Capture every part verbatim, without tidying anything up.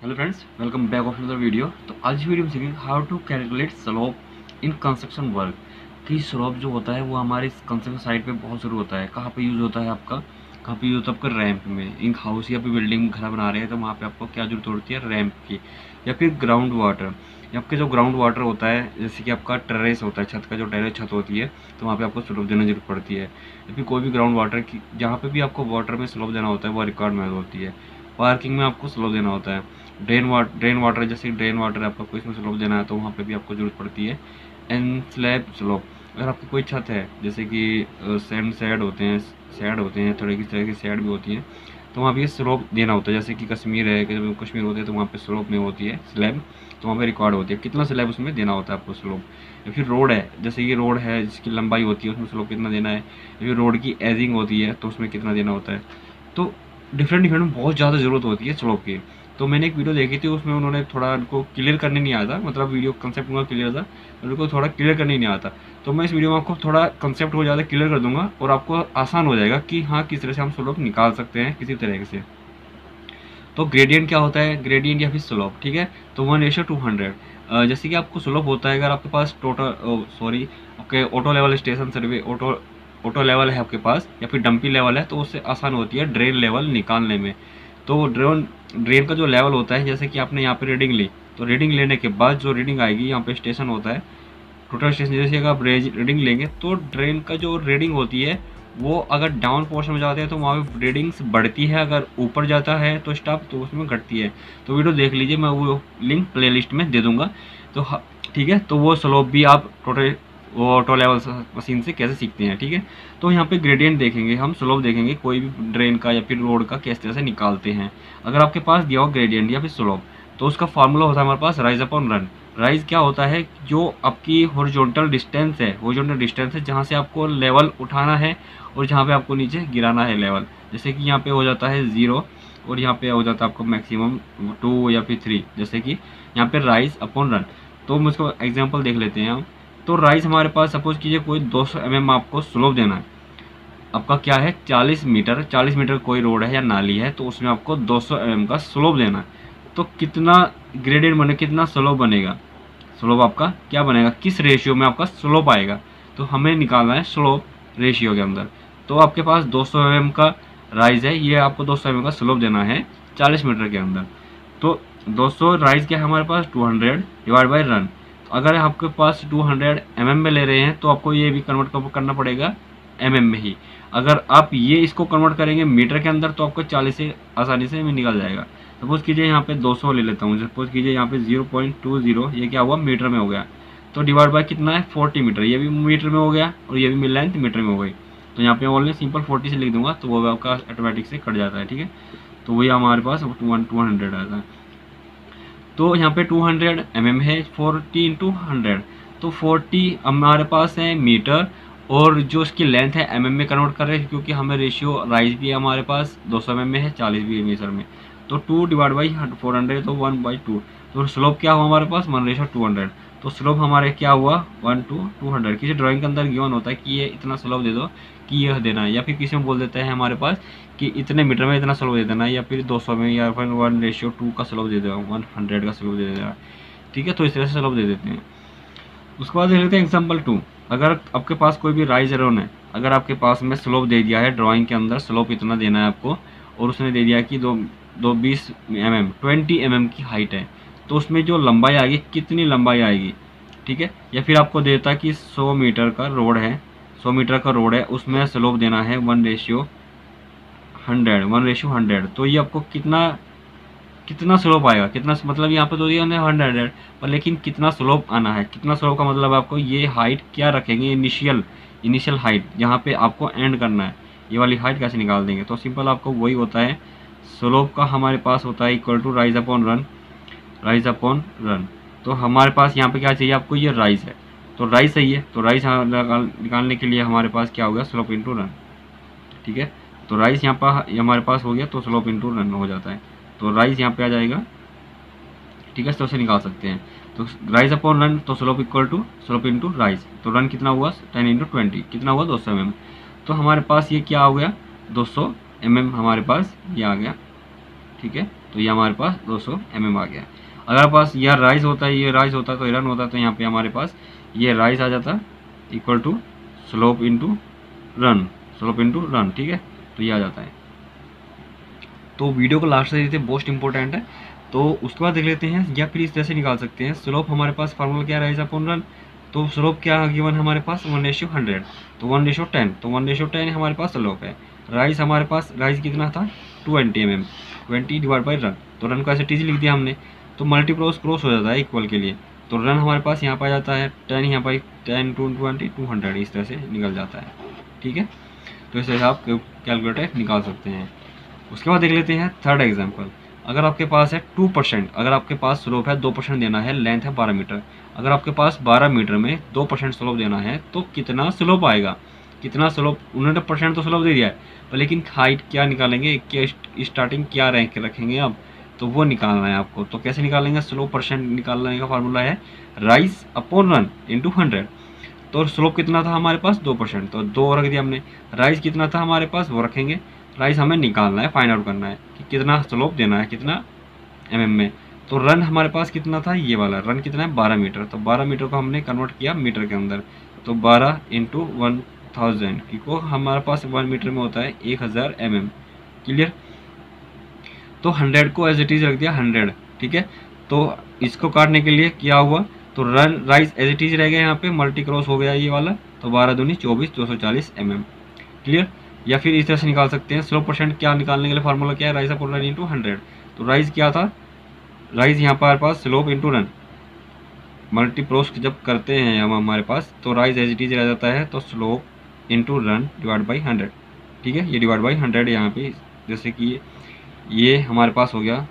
Hello friends, welcome back of another video. तो आज की वीडियो में सीखेंगे how to calculate slope in construction work. कि स्लोप जो होता है वो हमारे कंस्ट्रक्शन साइट पे बहुत ज़रूर होता है। कहाँ पे यूज़ होता है आपका, कहाँ पे यूज़ होता है आपका रैंप में। इन हाउस या फिर बिल्डिंग घर बना रहे हैं तो वहाँ पे आपको क्या जरूरत होती है, रैंप की। या फिर ग्राउंड वाटर, आपके जो ग्राउंड वाटर होता है, जैसे कि आपका टेरेस होता है, छत का जो टेरेस छत होती है, तो वहाँ पे आपको स्लोप देने की जरूरत पड़ती है। या फिर कोई भी ग्राउंड वाटर की जहाँ पे भी आपको वाटर में स्लोप देना होता है वो रिकॉर्ड में होती है। पार्किंग में आपको स्लोप देना होता है। ड्रेन वाटर ड्रेन वाटर जैसे ड्रेन वाटर आपको कोई इसमें स्लोप देना है तो वहाँ पे भी आपको ज़रूरत पड़ती है। एंड स्लैब स्लोप, अगर आपकी कोई छत है जैसे कि सैंड सैड होते हैं सैड होते हैं थोड़ी किस तरह की सैड भी होती है, तो वहाँ पे स्लोप देना होता है। जैसे कि कश्मीर है, कि जब कश्मीर होते हैं तो वहाँ पे स्लोप में होती है स्लैब, तो वहाँ पे रिकॉर्ड होती है कितना स्लैब उसमें देना होता है आपको स्लोप। या फिर रोड है, जैसे कि रोड है जिसकी लंबाई होती है उसमें स्लोप कितना देना है। या फिर रोड की एजिंग होती है तो उसमें कितना देना होता है। तो डिफरेंट डिफरेंट बहुत ज़्यादा ज़रूरत होती है स्लोप की। तो मैंने एक वीडियो देखी थी, उसमें उन्होंने थोड़ा उनको क्लियर करने नहीं आया था, मतलब वीडियो कंसेप्ट उनका क्लियर था, उनको थोड़ा क्लियर करने नहीं आता। तो मैं इस वीडियो में आपको थोड़ा कंसेप्ट को ज़्यादा क्लियर कर दूंगा और आपको आसान हो जाएगा कि हाँ किस तरह से हम स्लोप निकाल सकते हैं किसी तरह से। तो ग्रेडियंट क्या होता है, ग्रेडियंट या फिर स्लोप, ठीक है। तो वन रेशियो टू हंड्रेड, जैसे कि आपको स्लोप होता है, अगर आपके पास टोटल सॉरी आपके auto level station survey auto auto level है आपके पास या फिर डंपी लेवल है, तो उससे आसान होती है ड्रेन लेवल निकालने में। तो ड्रेन ड्रेन का जो लेवल होता है, जैसे कि आपने यहाँ पे रीडिंग ली, तो रीडिंग लेने के बाद जो रीडिंग आएगी यहाँ पे स्टेशन होता है टोटल स्टेशन, जैसे अगर आप रीडिंग लेंगे तो ड्रेन का जो रीडिंग होती है वो अगर डाउन पोर्शन में जाते हैं तो वहाँ पे रीडिंग्स बढ़ती है, अगर ऊपर जाता है तो स्टॉप तो उसमें घटती है। तो वीडियो देख लीजिए, मैं वो लिंक प्लेलिस्ट में दे दूंगा। तो ठीक है, तो वो स्लोप भी आप टोटल वो ऑटो लेवल मशीन से कैसे सीखते हैं, ठीक है। तो यहाँ पे ग्रेडियंट देखेंगे, हम स्लोप देखेंगे कोई भी ड्रेन का या फिर रोड का किस तरह से निकालते हैं। अगर आपके पास दिया हो ग्रेडियंट या फिर स्लोप, तो उसका फार्मूला होता है हमारे पास राइज अपॉन रन। राइज क्या होता है, जो आपकी हॉरिजॉन्टल डिस्टेंस है, हॉरिजॉन्टल डिस्टेंस है जहाँ से आपको लेवल उठाना है और जहाँ पे आपको नीचे गिराना है लेवल। जैसे कि यहाँ पे हो जाता है ज़ीरो और यहाँ पे हो जाता है आपको मैक्सिमम टू या फिर थ्री, जैसे कि यहाँ पे राइज अपॉन रन। तो हम उसको एग्जांपल देख लेते हैं हम। तो राइज हमारे पास सपोज कीजिए कोई दो सौ एम एम आपको स्लोप देना है। आपका क्या है, चालीस मीटर चालीस मीटर कोई रोड है या नाली है, तो उसमें आपको दो सौ एम एम का स्लोप देना है। तो कितना ग्रेडेड बने, कितना स्लोप बनेगा, स्लोप आपका क्या बनेगा, किस रेशियो में आपका स्लोप आएगा, तो हमें निकालना है स्लोप रेशियो के अंदर। तो आपके पास दो सौ एम एम का राइज है, ये आपको दो सौ एम एम का स्लोप देना है चालीस मीटर के अंदर। तो दो सौ राइज क्या है हमारे पास, two hundred divide by run. अगर आपके पास टू हंड्रेड एम एम में ले रहे हैं तो आपको ये भी कन्वर्ट करना पड़ेगा एम एम में ही। अगर आप ये इसको कन्वर्ट करेंगे मीटर के अंदर तो आपको चालीस से आसानी से निकल जाएगा। सपोज कीजिए यहाँ पे दो सौ ले लेता हूँ, सपोज कीजिए यहाँ पे ज़ीरो पॉइंट टू ज़ीरो, ये क्या हुआ मीटर में हो गया। तो डिवाइड बाय कितना है, फोर्टी मीटर, ये भी मीटर में हो गया और ये भी लेंथ मीटर में हो गई। तो यहाँ पे ऑनलाइन सिंपल फोर्टी से लिख दूंगा तो वो आपका ऑटोमेटिक से कट जाता है, ठीक है। तो वही हमारे पास टू वन टू हंड्रेड आता है। तो यहाँ पे टू हंड्रेड एम एम है, फोर्टी इंटू हंड्रेड, तो फोर्टी हमारे पास है मीटर और जो उसकी लेंथ है एम एम में कन्वर्ट कर रहे हैं, क्योंकि हमें रेशियो राइज भी है हमारे पास दो सौ एम एम में है, चालीस भी है मीटर में। तो two divide by four hundred, तो वन बाई टू। तो स्लोप क्या हुआ हमारे पास, वन रेशियो टू हंड्रेड। तो स्लोप हमारे क्या हुआ, वन टू टू हंड्रेड। किसी ड्राइंग के अंदर गिवन होता है कि ये इतना स्लोप दे दो कि यह देना है, या फिर किसी में बोल देते हैं हमारे पास कि इतने मीटर में इतना स्लोप दे देना है, या फिर दो सौ में, या फिर वन रेशियो टू का स्लोप दे देना, वन हंड्रेड का स्लोप दे देना, ठीक है। तो इस तरह से स्लोप दे देते हैं। उसके बाद देख लेते हैं एग्जाम्पल टू। अगर आपके पास कोई भी राइज एरोन है, अगर आपके पास में स्लोप दे दिया है ड्राइंग के अंदर, स्लोप इतना देना है आपको, और उसने दे दिया कि दो दो बीस M M twenty M M की हाइट है, तो उसमें जो लंबाई आएगी कितनी लंबाई आएगी, ठीक है। या फिर आपको देता कि सौ मीटर का रोड है, सौ मीटर का रोड है, उसमें स्लोप देना है one ratio hundred one ratio hundred. तो ये आपको कितना कितना स्लोप आएगा, कितना मतलब यहाँ पे तो दिया हमने हंड्रेड पर, लेकिन कितना स्लोप आना है, कितना स्लोप का मतलब आपको ये हाइट क्या रखेंगे, इनिशियल इनिशियल हाइट जहाँ पे आपको एंड करना है, ये वाली हाइट कैसे निकाल देंगे। तो सिंपल आपको वही होता है, स्लोप का हमारे पास होता है equal to rise upon run, rise upon run. तो हमारे पास यहाँ पे क्या चाहिए आपको, ये राइज है, तो राइज सही है। तो राइज निकालने के लिए हमारे पास क्या हो गया, स्लोप इंटू रन, ठीक है। तो राइज यहाँ पर हमारे पास हो गया, तो स्लोप इंटू रन हो जाता है। तो राइज यहाँ पे आ जाएगा, ठीक है, तो उसे निकाल सकते हैं। तो राइज अपॉन रन, तो slope equal to slope into rise. तो रन कितना हुआ, टेन इंटू ट्वेंटी, कितना हुआ, दो सौ एम एम। तो हमारे पास ये क्या हो गया, दो सौ एम एम हमारे पास ये आ गया, ठीक है। तो ये हमारे पास दो सौ एम एम आ गया। अगर हमारे पास यह राइज होता है, ये राइज होता है तो रन होता है, तो यहाँ पे हमारे पास ये राइज आ जाता equal to slope into run, slope into run, ठीक है, तो ये आ जाता है। तो वीडियो को लास्ट से देखते हैं, मोस्ट इंपॉर्टेंट है। तो उसके बाद देख लेते हैं, या फिर इस तरह से निकाल सकते हैं, स्लोप हमारे पास फार्मूला क्या राइज अपॉन रन, तो स्लोप क्या गिवन हमारे पास वन रेशियो हंड्रेड, तो वन रेशियो टेन, तो वन रेशियो टेन हमारे पास स्लोप है। राइज हमारे पास राइज कितना था twenty M M, twenty divide by run, तो रन को ऐसे टीज लिख दिया हमने, तो मल्टीप्रोस क्रॉस हो जाता है इक्वल के लिए, तो रन हमारे पास यहाँ पर आ जाता है टेन, यहाँ पर ten two twenty two hundred इस तरह से निकल जाता है, ठीक है। तो इस तरह से आप कैलकुलेटर निकाल सकते हैं। उसके बाद देख लेते हैं थर्ड एग्जाम्पल। अगर आपके पास है टू परसेंट, अगर आपके पास स्लोप है दो परसेंट देना है, लेंथ है बारह मीटर, अगर आपके पास बारह मीटर में दो परसेंट स्लोप देना है तो कितना स्लोप आएगा, कितना स्लोप, उन्होंने परसेंट तो स्लोप दे दिया है, पर लेकिन हाइट क्या निकालेंगे, क्या स्टार्टिंग क्या रैंक रखेंगे आप, तो वो निकालना है आपको। तो कैसे निकालेंगे, स्लोप परसेंट निकालने का फार्मूला है rise upon run into hundred. तो स्लोप कितना था हमारे पास दो परसेंट, तो दो रख दिया हमने। राइज कितना था हमारे पास वो रखेंगे, राइज हमें निकालना है, फाइंड आउट करना है कि कितना स्लोप देना है, कितना एम एम में। तो रन हमारे पास कितना था, ये वाला रन कितना है बारह मीटर, तो बारह मीटर को हमने कन्वर्ट किया मीटर के अंदर, तो बारह इंटू वन थाउजेंड को हमारे पास वन मीटर में होता है एक हज़ार एम एम, क्लियर। तो हंड्रेड को एज इट इज़ रख दिया हंड्रेड, ठीक है। तो इसको काटने के लिए क्या हुआ, तो run rise as it is रह गया, यहाँ पे मल्टी क्रॉस हो गया ये वाला, तो बारह दूनी चौबीस, दो सौ चालीस एम एम, क्लियर। या फिर इस तरह से निकाल सकते हैं, स्लोप परसेंट क्या निकालने के लिए फार्मूला क्या है, rise upon run into hundred. तो राइज क्या था, राइज यहाँ पर पास स्लोप इंटू रन, मल्टीप्रोस जब करते हैं हम हमारे पास, तो राइज एज इट इज रह जाता है, तो slope into run divide by hundred, ठीक है। ये डिवाइड बाई हंड्रेड यहाँ पे, जैसे कि ये हमारे पास हो गया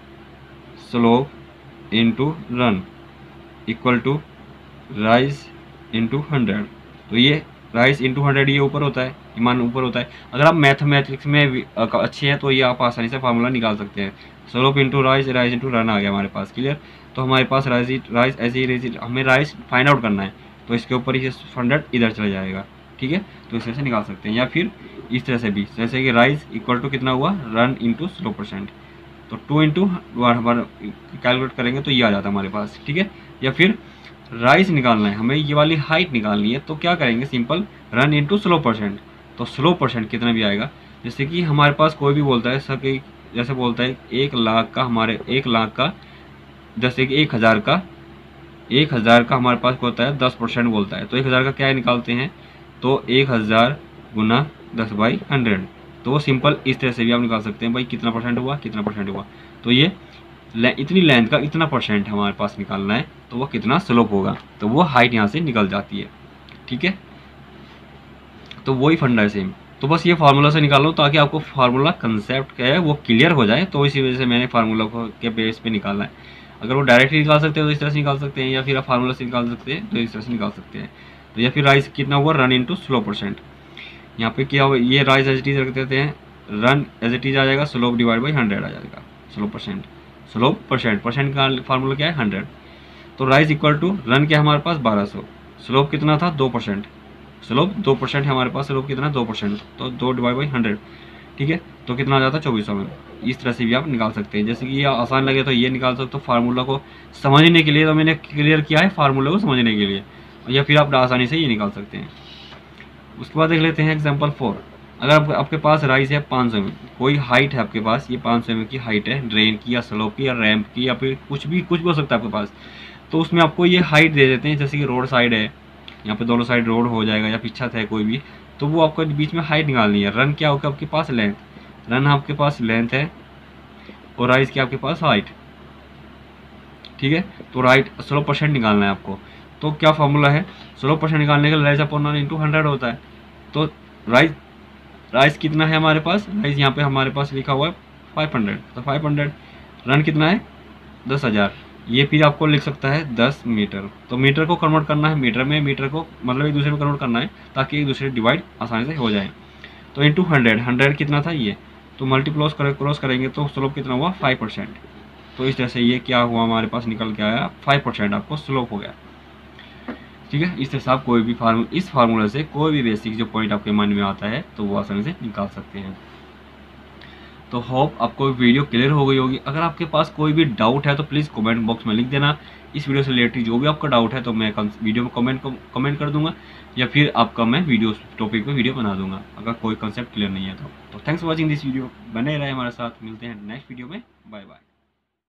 slope into run equal to rise into hundred. तो ये राइज इंटू हंड्रेड ये ऊपर होता है, मान ऊपर होता है। अगर आप मैथमेटिक्स में अच्छे हैं तो ये आप आसानी से फार्मूला निकाल सकते हैं। Slope into rise, rise into run आ गया हमारे पास, क्लियर। तो हमारे पास राइज राइज ऐसे ही राइज, हमें राइज फाइंड आउट करना है, तो इसके ऊपर ही हंड्रेड इधर चला जाएगा, ठीक है। तो इस तरह से निकाल सकते हैं, या फिर इस तरह से भी, जैसे कि राइज इक्वल टू कितना हुआ रन इंटू स्लोप परसेंट, तो टू इंटू हमारा कैलकुलेट करेंगे तो ये आ जाता है हमारे पास, ठीक है। या फिर राइज निकालना है हमें, ये वाली हाइट निकालनी है, तो क्या करेंगे, simple run into slope percent, तो स्लोप परसेंट कितना भी आएगा। जैसे कि हमारे पास कोई भी बोलता है सब, जैसे बोलता है एक लाख का, हमारे एक लाख का, जैसे कि एक हज़ार का, एक हज़ार का हमारे पास होता है दस परसेंट बोलता है, तो एक हज़ार का क्या निकालते हैं, तो एक हज़ार गुना दस बाई हंड्रेड, तो वो सिंपल इस तरह से भी आप निकाल सकते हैं, भाई कितना परसेंट हुआ, कितना परसेंट हुआ। तो ये इतनी लेंथ का इतना परसेंट हमारे पास निकालना है, तो वो कितना स्लोप होगा, तो वो हाइट यहाँ से निकल जाती है, ठीक है। तो वही फंडा है सेम। तो बस ये फार्मूला से निकाल लो ताकि आपको फार्मूला कंसेप्ट क्या है वो क्लियर हो जाए, तो इसी वजह से मैंने फार्मूला को के बेस पे निकाला है। अगर वो डायरेक्टली निकाल सकते हैं तो इस तरह से निकाल सकते हैं, या फिर आप फार्मूला से निकाल सकते हैं तो इस तरह से निकाल सकते हैं। तो या फिर राइज कितना हुआ रन इंटू स्लोप परसेंट, यहाँ पे क्या हुआ, ये राइज एज इट इज रख देते हैं, रन एज इट इज आ जाएगा, स्लोप डिवाइड बाई हंड्रेड आ जाएगा, slope percent, slope percent, percent का फार्मूला क्या है हंड्रेड। तो राइज इक्वल टू रन क्या हमारे पास बारह सौ, स्लोप कितना था दो परसेंट, स्लोप दो परसेंट है हमारे पास, स्लोप कितना दो परसेंट, तो दो डिवाइड बाई हंड्रेड, ठीक है। तो कितना आ जाता है चौबीस सौ में। इस तरह से भी आप निकाल सकते हैं, जैसे कि ये आसान लगे तो ये निकाल सकते हो, फार्मूला को समझने के लिए तो मैंने क्लियर किया है फार्मूला को समझने के लिए, या फिर आप आसानी से ये निकाल सकते हैं। उसके बाद देख लेते हैं एग्जाम्पल फोर। अगर आप, आपके पास राइज है पाँच सौ में, कोई हाइट है आपके पास, ये पाँच सौ में की हाइट है ड्रेन की या स्लोप की या रैम्प की, या फिर कुछ भी कुछ भी हो सकता है आपके पास, तो उसमें आपको ये हाइट दे देते हैं, जैसे कि रोड साइड है, यहाँ पे दोनों साइड रोड हो जाएगा, या फिर छत है कोई भी, तो वो आपको बीच में हाइट निकालनी है। रन क्या होगा आपके पास लेंथ, रन आपके पास लेंथ है, और राइज क्या आपके पास हाइट, ठीक है। तो राइट स्लोप परसेंट निकालना है आपको, तो क्या फॉर्मूला है, स्लोप परसेंट निकालने के लिए rise upon run into hundred होता है। तो राइज राइज कितना है हमारे पास, राइज यहाँ पे हमारे पास लिखा हुआ है फाइव हंड्रेड, तो फाइव हंड्रेड, रन कितना है दस हज़ार, ये फिर आपको लिख सकता है दस मीटर, तो मीटर को कन्वर्ट करना है मीटर में, मीटर को मतलब एक दूसरे में कन्वर्ट करना है ताकि एक दूसरे डिवाइड आसानी से हो जाए। तो इंटू हंड्रेड, हंड्रेड कितना था ये, तो मल्टीप्लस कर क्रॉस करेंगे तो स्लोप कितना हुआ फाइव परसेंट। तो इस तरह से ये क्या हुआ हमारे पास निकल के आया फाइव परसेंट आपको स्लोप हो गया, ठीक है। इस तरह से आप कोई भी फार्मूला, इस फार्मूला से कोई भी बेसिक जो पॉइंट आपके माइंड में आता है तो वो आसानी से निकाल सकते हैं। तो होप आपको वीडियो क्लियर हो गई होगी। अगर आपके पास कोई भी डाउट है तो प्लीज़ कमेंट बॉक्स में लिख देना। इस वीडियो से रिलेटेड जो भी आपका डाउट है तो मैं वीडियो में कमेंट कमेंट कर दूंगा, या फिर आपका मैं वीडियो टॉपिक पे वीडियो बना दूंगा अगर कोई कंसेप्ट क्लियर नहीं है तो। तो thanks for watching this video, बने रहे हमारे साथ, मिलते हैं नेक्स्ट वीडियो में, बाय बाय।